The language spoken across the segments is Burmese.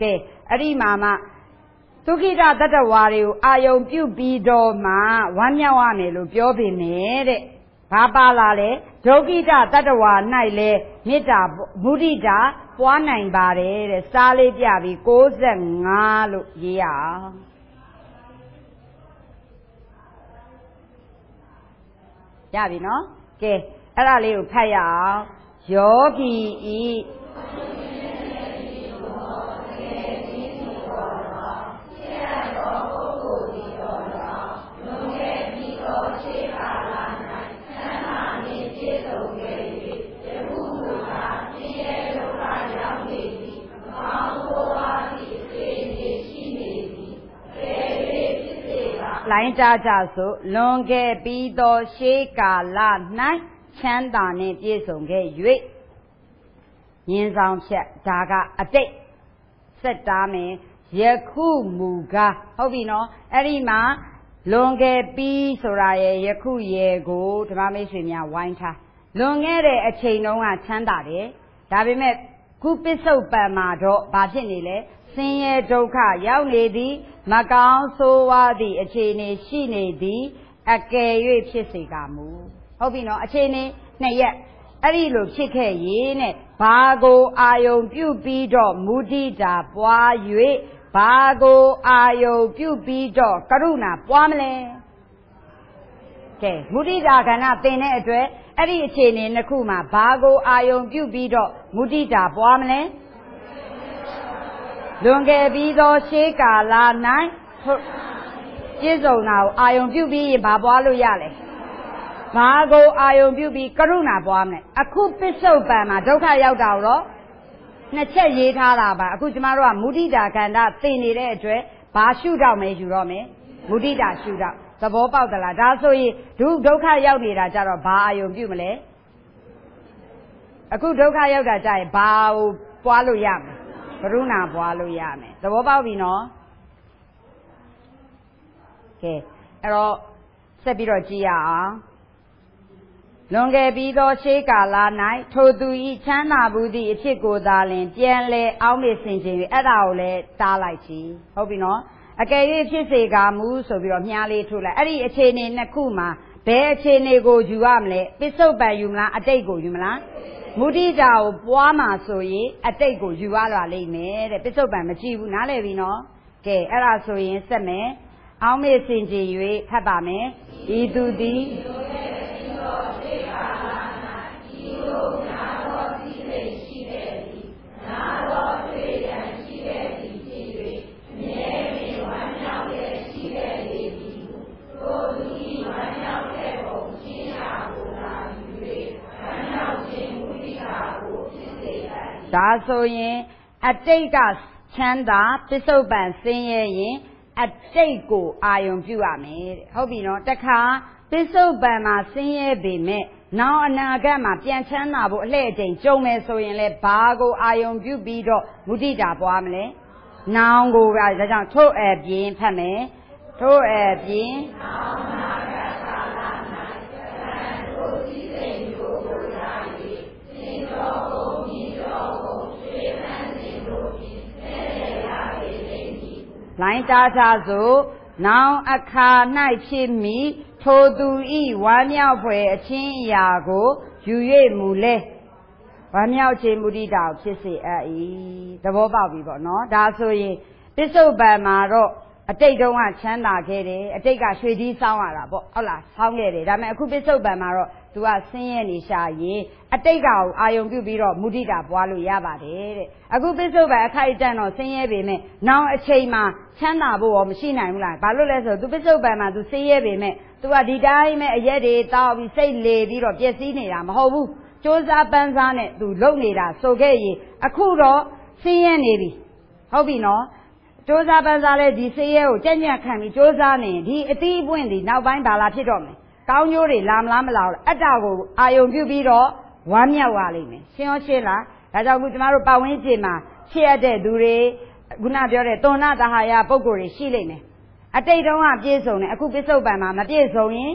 ကဲအဲ့ဒီမှာမှဒုက္ခိတတတ္တဝါတွေကိုအာယုံပြုပြီးတော့မှဝမ်းမြောက်ရမယ်လို့ပြောပေမဲ့တဲ့ဘာပါလာလဲဒုက္ခိတတတ္တဝါ၌လဲမေတ္တာမုဒိတာပွားနိုင်ပါတယ်တဲ့စားလေးပြပြီး65လို့ရေးရအောင်ရပြီနော်ကဲအဲ့ဒါလေးကိုဖတ်ရအောင်ယောဂီဤလိုင်းကြကြဆိုလွန်ခဲ့ပြီးသောရှေးကာလ၌ချမ်းသာနှင့်ပြည့်စုံခဲ့၍ညင်ဆောင်ဖြတ်ဒါကအတိတ်စက်တားမယ်ယခုမူကားဟုတ်ပြီနော်အဲ့ဒီမှာလွန်ခဲ့ပြီးဆိုတာရဲ့ယခုရဲ့ကိုဓမ္မမိတ်ဆွေများဝိုင်းထားလွန်ခဲ့တဲ့အချိန်တုန်းကချမ်းသာတယ်ဒါပေမဲ့ခုပစ္စုပန်မှာတော့ဘာဖြစ်နေလဲဆင်းရဲဒုက္ခရောက်နေသည်မကောင်းဆိုးဝါးသည့်အခြေအနေရှိနေသည်အကယ်၍ဖြစ်စေကမူဟုတ်ပြီနော်အခြေအနေနှစ်ရက်အဲ့ဒီလိုဖြစ်ခဲ့ရေးနဲ့ဘာကိုအာယုံပြုပြီးတော့မုဒိတာပွား၍ဘာကိုအာယုံပြုပြီးတော့ကရုဏာပွားမလဲကဲမုဒိတာကဏ္ဍသင်တဲ့အတွက်အဲ့ဒီအခြေအနေနှစ်ခုမှာဘာကိုအာယုံပြုပြီးတော့မုဒိတာပွားမလဲလွန်ခဲ့ပြီးသောရှေးကာလ၌ပြည့်စုံတာကိုအာယုံပြုပြီးရင်ဘာပွားလို့ရလဲဘာကိုအာယုံပြုပြီးကရုဏာပွားမယ်အခုပစ္စုပန်မှာဒုက္ခရောက်တာတော့နှစ်ချက်ရေးထားတာပါအခုကျမတို့ကမုဒိတာကန္တသိနေတဲ့အတွက်ဘာရှုတော့မယ်ယူတော့မယ်မုဒိတာရှုတော့သဘောပေါက်သလားဒါဆိုရင်ဒုက္ခရောက်နေတာကြတော့ဘာအာယုံပြုမလဲအခုဒုက္ခရောက်တာကြရင်ဘာကိုပွားလို့ရမလဲကရုဏာပွားလို့ရမယ်သဘောပေါက်ပြီနော်ကဲအဲ့တော့ဆက်ပြီးတော့ကြည့်ရအောင်လွန်ခဲ့ပြီးသောရှေးကာလ၌ထိုသူဤချမ်းသာဘူးသည့်အဖြစ်ကိုသာလင်ပြန်လဲအောင်းမေဆင်ခြင်း၍အဲ့ဒါကိုလည်းတားလိုက်ချီဟုတ်ပြီနော်အကယ်၍ဖြစ်စေကမူဆိုပြီးတော့မြားလေးထုတ်လိုက်အဲ့ဒီအခြေအနေနှစ်ခုမှာဘယ်အခြေအနေကိုယူရမလဲပစ္စုပန်ယူမလားအတိတ်ကိုယူမလားမုဒိတာကိုပွားမှာဆိုရင်အတိတ်ကိုယူရလာလိမ့်မယ်တဲ့ပစ္စုပန်မကြည့်ဘူးနားလည်ပြီနော်ကဲအဲ့ဒါဆိုရင်ဆက်မယ်အောင်းမေဆင်ခြင်း၍ဖတ်ပါမယ်ဤသူသည်ဒါဆိုရင်အတိတ်ကချမ်းသာပစ္စုပန်ဆင်းရဲရင်အတိတ်ကိုအာယုံပြုရမယ်တဲ့ဟုတ်ပြီနော်တခါပစ္စုပန်မှာဆင်းရဲပေမဲ့နောက်အနာဂတ်မှာပြန်ချမ်းသာဖို့အလှည့်အကျင့်ကြုံမယ်ဆိုရင်လည်းဘာကိုအာယုံပြုပြီးတော့မုဒိတာပွားမလဲနောင်ကိုဒါကြောင့်ထို့အပြင်ဖတ်မယ်ထို့အပြင်လိုင်းတာသာဆိုနောင်အခါ၌ဖြစ်မိထိုသူဤဝမ်းမြောက်ဖွယ်အချင်းအရာကိုယူ၍မူလဲဝမ်းမြောက်ခြင်းမုဒိတာကိုဖြစ်စေအပ်၏သဘောပေါက်ပြီပေါ့နော်ဒါဆိုရင်ပစ္စုပန်မှာတော့အတိတ်တုန်းကချမ်းသာခဲ့တယ်အတိတ်ကရွှေကြီးဆောင်းရတာပေါ့ဟုတ်လားဆောင်းခဲ့တယ်ဒါပေမဲ့အခုပစ္စုပန်မှာတော့သူကဆင်းရဲနေရှာရင်အတိတ်ကကိုအာယုံပြုပြီးတော့မုဒိတာပွားလို့ရပါတယ်တဲ့အခုပစ္စုပန်အခိုက်အတန့်တော့ဆင်းရဲပေမဲ့နောက်အချိန်မှာချမ်းသာဖို့ရောမရှိနိုင်ဘူးလားဘာလို့လဲဆိုသူပစ္စုပန်မှာသူဆင်းရဲပေမဲ့သူကဒီတိုင်းပဲအရက်တွေတောက်ပြီးစိတ်လေပြီးတော့ပျက်စီးနေတာမဟုတ်ဘူးစ조사ပန်းစားနဲ့သူလုံနေတာဆိုခဲ့ရင်အခုတော့ဆင်းရဲနေပြီဟုတ်ပြီနော်စ조사ပန်းစားလဲဒီဆင်းရဲကိုကြက်ညက်ခံပြီးစ조사နေဒီအသီးအပွင့်ဒီနောက်ပိုင်းဘာလာဖြစ်တော့မလဲကောင်းကျိုးတွေလာမလားမလားအတ္တကိုအာယုံပြုပြီးတော့ဝမ်းမြောက်ရလိမ့်မယ်ရှင်းရောရှင်းလားဒါကြောင့်ခုကျမတို့ပတ်ဝန်းကျင်မှာဖြစ်ရတဲ့သူတွေခုနပြောတဲ့သွန်နာတဟာယပုဂ္ဂိုလ်တွေရှိလိမ့်မယ်အတိတ်တုန်းကပြည့်စုံတယ်အခုပစ္စုပန်မှာမပြည့်စုံရင်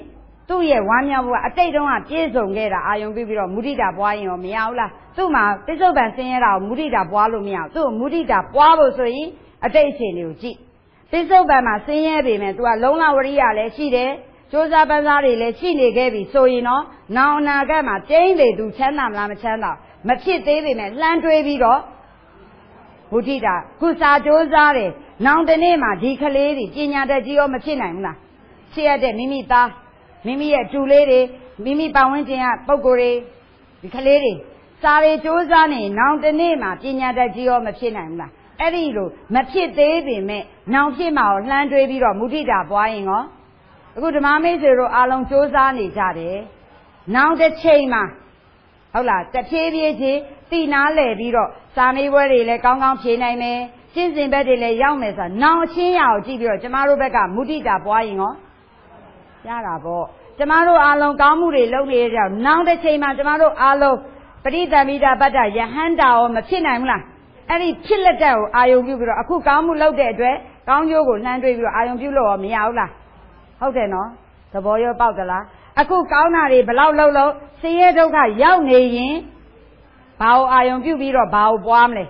သူ့ရဲ့ဝမ်းမြောက်ဖို့ကအတိတ်တုန်းကပြည့်စုံခဲ့တာအာယုံပြုပြီးတော့မုဒိတာပွားရင်ရောမရဘူးလားသူ့မှာပစ္စုပန်ဆင်းရဲတာကိုမုဒိတာပွားလို့မရဘူးသူ့မုဒိတာပွားဖို့ဆိုရင်အတိတ်အခြေအနေကိုကြည့်ပစ္စုပန်မှာဆင်းရဲပေမဲ့ तू ကလုံလဝရိယလည်းရှိတယ်ကြိုးစားပန်းစားတွေလည်းရှိနေခဲ့ပြီဆိုရင်တော့နောင်အနာဂတ်မှာကျင်းလေသူချမ်းသာမလားမချမ်းသာမဖြစ်သေးပေမဲ့လှမ်းတွေးပြီးတော့မုဒိတာကုစာကြိုးစားတယ်နောင်တနေ့မှာဒီကလေးတွေပညာတတ်ကြီးရောမဖြစ်နိုင်ဘူးလားဖြစ်ရတဲ့မိမိသားမိမိရဲ့တူလေးတွေမိမိပတ်ဝန်းကျင်ကပုံကိုယ်တွေဒီကလေးတွေစာတွေကြိုးစားနေနောင်တနေ့မှာပညာတတ်ကြီးရောမဖြစ်နိုင်ဘူးလားအဲ့ဒီလိုမဖြစ်သေးပေမဲ့နောင်ဖြစ်မှာကိုလှမ်းတွေးပြီးတော့မုဒိတာပွားရင်ရောအခုဓမ္မမိတ်ဆွေတို့အားလုံးကြိုးစားနေကြတယ်နောင်တစ်ချိန်မှာဟုတ်လားတဖြည်းဖြည်းချင်းသိနာလဲပြီးတော့စာမေးပွဲတွေလည်းကောင်းကောင်းဖြေနိုင်မယ်ရှင်းစင်ဘက်တွေလည်းရောက်မယ်ဆိုတာနောင်အချင်းရအောင်ကြည့်ပြီးတော့ကျမတို့ဘက်ကမုဒိတာပွားရင်ရောရတာပေါ့ကျမတို့အားလုံးကောင်းမှုတွေလုပ်နေကြနောင်တစ်ချိန်မှာကျမတို့အားလုံးပရိသမိတာပတ္တယဟန္တာရောမဖြစ်နိုင်ဘူးလားအဲ့ဒီဖြစ်လက်တဲ့ကိုအာယုံပြုပြီးတော့အခုကောင်းမှုလုပ်တဲ့အတွက်ကောင်းကျိုးကိုလှမ်းတွေးပြီးတော့အာယုံပြုလို့ရောမရဘူးလားဟုတ်တယ်နော်သဘောရောပေါက်သလားအခုကောင်းတာတွေဘလောက်လုပ်လို့ဆင်းရဲဒုက္ခရောက်နေရင်ဘာကိုအာယုံပြုပြီးတော့ဘာကိုပွားမလဲ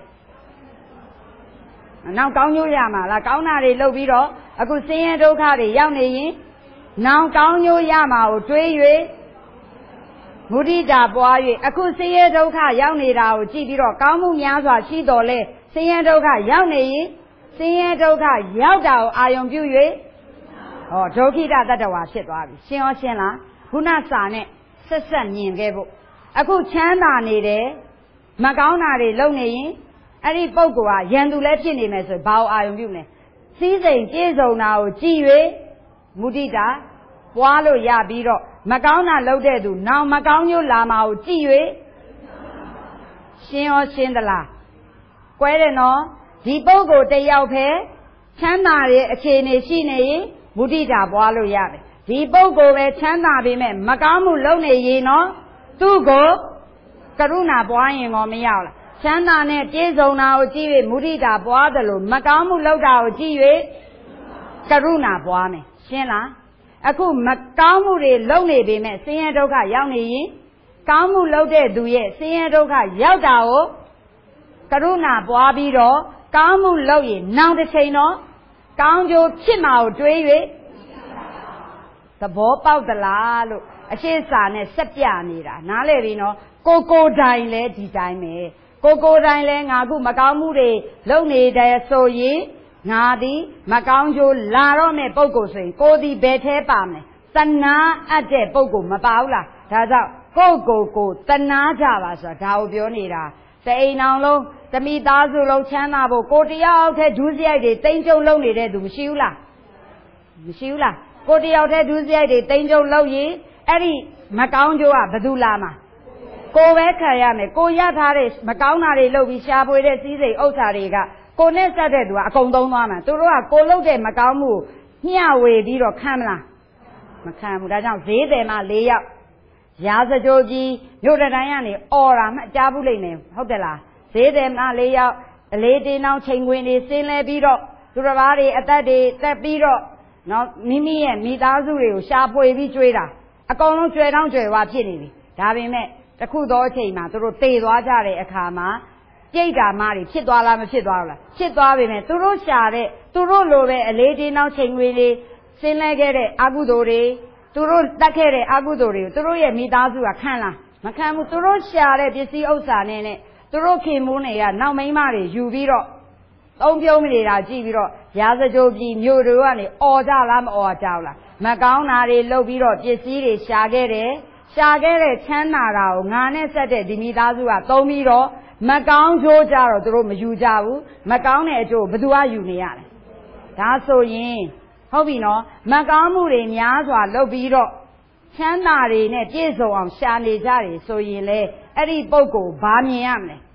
နောက်ကောင်းကျိုးရမှာလားကောင်းတာတွေလုပ်ပြီးတော့အခုဆင်းရဲဒုက္ခတွေရောက်နေရင်နောက်ကောင်းကျိုးရမှာကိုတွေး၍မုဒိတာပွား၍အခုဆင်းရဲဒုက္ခရောက်နေတာကိုကြည့်ပြီးတော့ကောင်းမှုများစွာရှိတော်လဲဆင်းရဲဒုက္ခရောက်နေရင်ဆင်းရဲဒုက္ခရောက်တာကိုအာယုံပြု၍ဟောဒုက္ခိတတတ္တဝါဖြစ်သွားပြီရှင်းရောရှင်းလားခုနစာနဲ့ဆက်ဆက်မြင်ခဲ့ဖို့အခုချမ်းသာနေတယ်မကောင်းတာတွေလုပ်နေရင်အဲ့ဒီပုဂ္ဂိုလ်ကရန်သူလည်းဖြစ်နေမယ်ဆိုဘာကိုအာယုံပြုမလဲစည်းစိမ်ပြည့်စုံတာကိုကြည့်၍မုဒိတာပွားလို့ရပြီးတော့မကောင်းတာလုပ်တဲ့သူနောင်မကောင်းကျိုးလာမှာကိုကြည့်၍ရှင်းရောရှင်းသလားကွဲတယ်နော်ဒီပုဂ္ဂိုလ်တယောက်ပဲချမ်းသာတဲ့အခြေအနေရှိနေရင်မုဒိတာပွားလို့ရတယ်ဒီပုဂ္ဂိုလ်ပဲချမ်းသာပေမဲ့မကောင်းမှုလုပ်နေရင်နော်သူ့ကိုကရုဏာပွားရင်တော့မရဘူးလားချမ်းသာနဲ့ပြည့်စုံတာကိုကြည့်၍မုဒိတာပွားတယ်လို့မကောင်းမှုလုပ်တာကိုကြည့်၍ကရုဏာပွားမယ်ရှင်းလားအခုမကောင်းမှုတွေလုပ်နေပေမဲ့ဆင်းရဲဒုက္ခရောက်နေရင်ကောင်းမှုလုပ်တဲ့သူရဲ့ဆင်းရဲဒုက္ခရောက်တာကိုကရုဏာပွားပြီးတော့ကောင်းမှုလုပ်ရင်နောက်တစ်ချိန်တော့ကောင်းကျိုးဖြစ်မှာကိုတွေး၍သဘောပေါက်သလားလို့အရှိစာနဲ့ဆက်ပြနေတာနားလည်ပြီနော်ကိုတိုင်လဲဒီတိုင်းပဲကိုတိုင်လဲငါခုမကောင်းမှုတွေလုပ်နေတယ်ဆိုရင်ငါသည်မကောင်းကျိုးလာတော့မဲ့ပုဂ္ဂိုလ်ဆိုရင်ကိုသည်ဘယ်ထဲပါမလဲတဏှာအပ်တဲ့ပုဂ္ဂိုလ်မပါဘူးလားဒါကြောင့်ကိုတဏှာကြပါဆိုတာဒါကိုပြောနေတာတအိမ်အောင်လုံးတမိသားစုလုံးချမ်းသာဖို့ကိုတယောက်တည်းဒုစရိုက်တွေတိမ့်ကျုံလုပ်နေတဲ့သူမရှိဘူးလားမရှိဘူးလားကိုတယောက်တည်းဒုစရိုက်တွေတိမ့်ကျုံလုပ်ရင်အဲ့ဒီမကောင်းကျိုးကဘယ်သူလာမှာကိုပဲခံရမယ်ကိုရထားတဲ့မကောင်းတာတွေလုပ်ပြီးရှားပွေတဲ့စည်းစိမ်ဥစ္စာတွေကကိုနဲ့ဆက်တဲ့သူကအကုန်သုံးသွားမှာသူတို့ကကိုလုပ်တဲ့မကောင်းမှုမျှဝေပြီးတော့ခံမလားမခံဘူးဒါကြောင့်ဈေးတယ်မှာ၄ယောက်ရာဇကြိုကြီးမြို့တိုင်းကနေအော်တာမှကြားဘူးလိမ့်မယ်ဟုတ်တယ်လားဈေးတယ်မှာ၄ယောက်အလေးတင်းအောင်ချိန်ခွင်တွေဆင်းလဲပြီးတော့သူတစ်ပါးတွေအသက်တွေတက်ပြီးတော့နော်မိမိရဲ့မိသားစုတွေကိုရှားပွေပြီးကျွေးတာအကုန်လုံးကျွဲတောင်းကျွဲဝါဖြစ်နေပြီဒါပေမဲ့တခုသောအချိန်မှာသူတို့တေသွားကြတဲ့အခါမှာပြိတ္တာမတွေဖြစ်သွားလားမဖြစ်သွားဘူးလားဖြစ်သွားပြီမဲ့သူတို့ရှာတဲ့သူတို့လိုပဲအလေးတင်းအောင်ချိန်ခွင်တွေဆင်းလဲခဲ့တဲ့အကုသိုလ်တွေသူတို့တတ်ခဲ့တဲ့အကုသိုလ်တွေကိုသူတို့ရဲ့မိသားစုကခံလားမခံဘူးသူတို့ရှာတဲ့ပစ္စည်းဥစ္စာနဲ့သူတို့ခင်မိုးတွေကနောက်မိန်းမတွေယူပြီးတော့သုံးပြုံးနေတာကြည့်ပြီးတော့ရာဇကြိုပြည်မြို့တွေကနေအော်ကြလားမအော်ကြဘူးလားမကောင်းတာတွေလုပ်ပြီးတော့ပစ္စည်းတွေရှာခဲ့တယ်ရှာခဲ့တဲ့ချမ်းသာတာကိုငါနဲ့ဆက်တဲ့ဒီမိသားစုကသုံးပြီးတော့မကောင်းကျိုးကြတော့သူတို့မယူကြဘူးမကောင်းတဲ့အကျိုးဘယ်သူကယူနေရလဲဒါဆိုရင်ဟုတ်ပြီနော်မကောင်းမှုတွေများစွာလုပ်ပြီးတော့ချမ်းသာတွေနဲ့ပြည့်စုံအောင်ရှာနေကြတယ်ဆိုရင်လေအဲ့ဒီပုဂ္ဂိုလ်ဘာမြင်ရမလဲ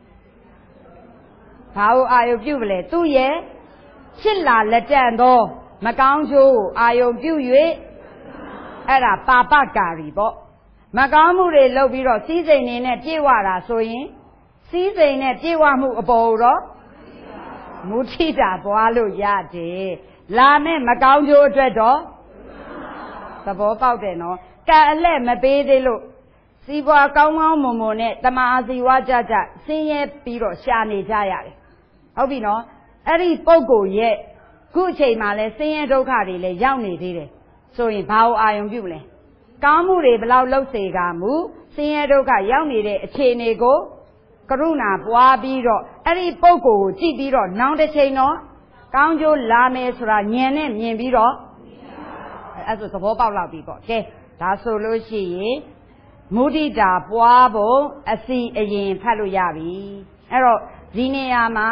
ဘာကိုအာယုပြုမလဲသူ့ရဲ့ချစ်လာလက်တန့်သောမကောင်းကျိုးကိုအာယုပြု၍အဲ့ဒါပါပကာရီပေါ့မကောင်းမှုတွေလုပ်ပြီးတော့စီးစိမ်နေနဲ့ပြေဝတာဆိုရင်စီးစိမ်နဲ့ပြေဝမှုအပေါ်တော့မုထိတာပွားလို့ရတယ်လာမဲ့မကောင်းကျိုးအတွက်တော့သဘောပေါက်တယ်နော်ကံအလက်မပေးသေးလို့စီးပွားကောင်းကောင်းမွန်မွန်နဲ့တမာစီဝါကြကြဆင်းရဲပြီးတော့ရှာနေကြရတယ်ဟုတ်ပြီနော်အဲ့ဒီပုဂ္ဂိုလ်ရဲ့ခုအချိန်မှာလဲဆင်းရဲဒုက္ခတွေလည်းရောက်နေသေးတယ်ဆိုရင်ဘာကိုအာရုံပြုမလဲကောင်းမှုတွေဘယ်လောက်လုပ်စေကမူဆင်းရဲဒုက္ခရောက်နေတဲ့အခြေအနေကိုကရုဏာပွားပြီးတော့အဲ့ဒီပုဂ္ဂိုလ်ကိုကြည့်ပြီးတော့နောင်တစ်ချိန်တော့ကောင်းကျိုးလာမယ်ဆိုတာဉာဏ်နဲ့မြင်ပြီးတော့အဲ့ဒါသဘောပေါက်လောက်ပြီပေါ့ကဲဒါဆိုလို့ရှိရင်မုဒိတာပွားဖို့အစီအရင်ဖတ်လို့ရပြီအဲ့တော့ဒီနေရာမှာ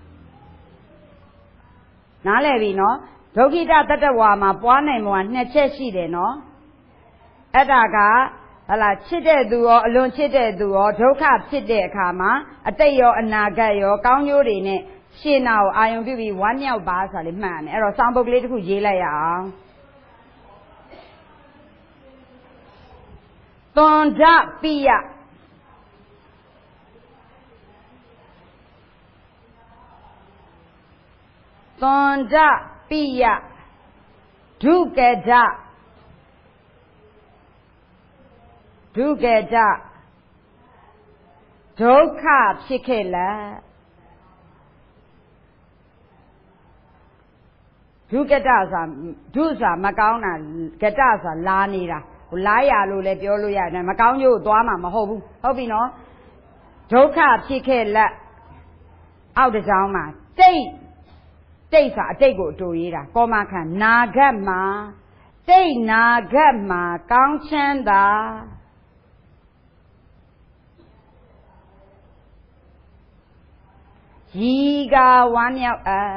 နားလည်ပြီနော်ဒုက္ခိတတတ္တဝါမှာပွားနိုင်မှာနှစ်ချက်ရှိတယ်နော်အဲ့ဒါကဟလာချစ်တဲ့သူရောအလွန်ချစ်တဲ့သူရောဒုက္ခဖြစ်တဲ့အခါမှာအတိတ်ရောအနာဂတ်ရောကောင်းကျိုးတွေနဲ့ရှင်းနာကိုအာယုံပြုပြီးဝမ်းမြောက်ပါဆိုတာလေးမှတ်ရမယ်အဲ့တော့စောင်းပုဒ်ကလေးတစ်ခုရေးလိုက်ရအောင်သွန်ဒပိယသွန်ဒပိယဒုက္ကဒဒုက္ကဒဒုက္ခဖြစ်ခဲ့လားဒုက္ကဒဆိုတာဒုဆိုတာမကောင်းတာကဒဆိုတာလာနေတာဟိုလားရလို့လည်းပြောလို့ရတယ်မကောင်းကျိုးသွားမှာမဟုတ်ဘူးဟုတ်ပြီနော်ဒုက္ခဖြစ်ခဲ့လားအောက်တစ်ကြောင်းမှာတိတ်ဆိုတာအတိတ်ကိုအတူရေးတာကောမခံနာဂတ်မှာတိတ်နာဂတ်မှာကောင်းချမ်းသာရီကဝမ်းမြောက်အဲ့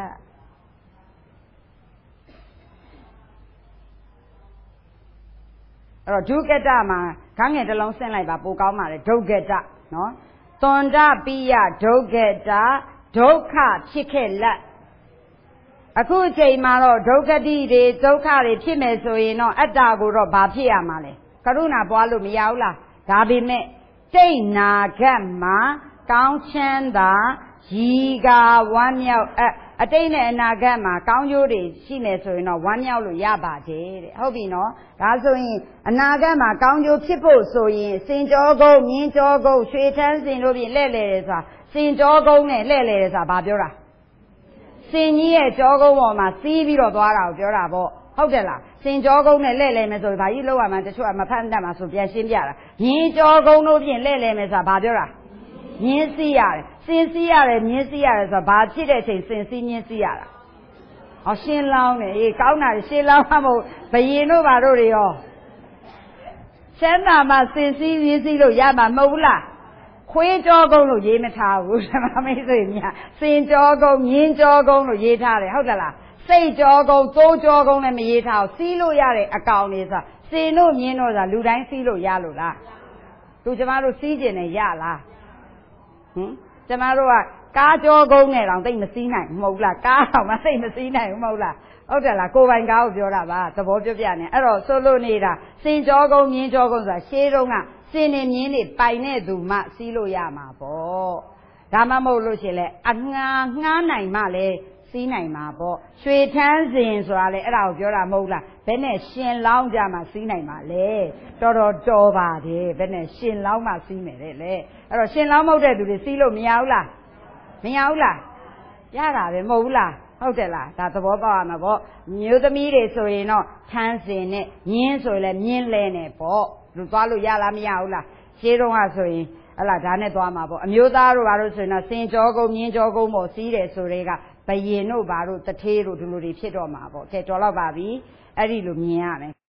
တော့ဒုက္ကတမှာခေါင်းငယ်တစ်လုံးဆင်းလိုက်ပါပိုကောင်းပါလေဒုက္ကတနော်သွန်ဒပိယဒုက္ကတဒုက္ခဖြစ်ခဲ့လက်အခုအချိန်မှာတော့ဒုက္ခတိတွေဒုက္ခတွေဖြစ်မယ်ဆိုရင်တော့အတ္တကိုတော့ဘာဖြစ်ရမှာလဲကရုဏာပွားလို့မရဘူးလားဒါပေမဲ့တိတ်နာဂတ်မှာကောင်းချမ်းသာရီကဝမ်းမြောက်အတိတ်နဲ့အနာဂတ်မှာကောင်းကျိုးတွေရှိမယ်ဆိုရင်တော့ဝမ်းမြောက်လို့ရပါတယ်တဲ့ဟုတ်ပြီနော်ဒါဆိုရင်အနာဂတ်မှာကောင်းကျိုးဖြစ်ဖို့ဆိုရင်စင်ကြောကုန်းမြင်းကြောကုန်းရွှေထန်းစင်တို့ဖြင့်လှဲ့လေတယ်ဆိုတာစင်ကြောကုန်းနဲ့လှဲ့လေတယ်ဆိုတာဘာပြောတာစင်ကြီးရဲ့ကြောကုန်းပေါ်မှာစီးပြီးတော့သွားတာကိုပြောတာပေါ့ဟုတ်တယ်လားစင်ကြောကုန်းနဲ့လှဲ့လေမယ်ဆိုရင်ဘာကြီးလောက်ရမှာတချို့ကမဖတ်တတ်မှာဆိုပြန်ရှင်းပြတာမြင်းကြောကုန်းတို့ဖြင့်လှဲ့လေမယ်ဆိုတာဘာပြောတာမြင်းစီးရတယ်စင်စီးရတယ်မြင်းစီးရတယ်ဆိုတော့ဘာဖြစ်တဲ့အချိန်စင်စီးမြင်းစီးရတာဟောရှင်းလောင်းတယ်အေးကောင်းတာရှင်းလောင်းမှမဟုတ်ဘယင်တို့ဘာတို့တွေရောချမ်းသာမှစင်စီးမြင်းစီးလို့ရမှာမဟုတ်ဘူးလားခွေးကြောကုန်းလို့ရေးမထားဘူးဓမ္မမိတ်ဆွေများစင်ကြောကုန်းမြင်းကြောကုန်းလို့ရေးထားတယ်ဟုတ်တယ်လားစိတ်ကြောကုန်းသိုးကြောကုန်းလည်းမရေးထားဘူးစီးလို့ရတဲ့အကောင်တွေဆိုစင်တို့မြင်းတို့ဆိုတာလူတိုင်းစီးလို့ရလို့လားသူကျမတို့စီးကျင်တယ်ရလားကျမတို့ကကားကြောကုန်းနဲ့တောင်သိမစီးနိုင်ဘူးမဟုတ်လားကားတောင်မှသိမစီးနိုင်ဘူးမဟုတ်လားဟုတ်တယ်လားကိုယ်ပိုင်ကားကိုပြောတာပါသဘောပြပြနေအဲ့တော့ဆိုလို့နေတာစင်ကြောကုန်းမြင်းကြောကုန်းဆိုတာရှေးတုန်းကစင်နေမြင်းတွေပိုင်တဲ့သူမှစီးလို့ရမှာပေါ့ဒါမှမဟုတ်လို့ရှိရင်လေအငှားငှားနိုင်မှလည်းစီးနိုင်မှာပေါ့ရွှေထန်းစင်ဆိုတာလေအဲ့ဒါကိုပြောတာမဟုတ်လားဘယ်နဲ့ရှင်လောင်းကြမှာစီးနိုင်မှာလဲတော်ပါတယ်ဘယ်နဲ့ရှင်လောင်းမှစီးမယ်တဲ့လေအဲ့တော့ရှင်လောင်းမဟုတ်တဲ့သူတွေစီးလို့မရဘူးလားမရဘူးလားရတာပဲမဟုတ်ဘူးလားဟုတ်တယ်လားဒါသဘောပေါက်ရမှာပေါ့မျိုးသမီးတွေဆိုရင်တော့ထန်းစင်နဲ့မြင်းဆိုရင်လည်းမြင်းလဲနဲ့ပေါ့လူသွားလို့ရလားမရဘူးလားရှင်းတော့ကဆိုရင်ဟလာဒါနဲ့သွားမှာပေါ့အမျိုးသားတို့ဘာလို့ဆိုရင်တော့စင်ကြောကုန်းမြင်းကြောကုန်းပေါ့စီးတယ်ဆိုတွေကဘယင်တို့ဘာတို့တထေးတို့ဒီလိုတွေဖြစ်တော့မှာပေါ့ကဲတော်တော့ပါပြီအဲ့ဒီလိုမြင်ရမယ်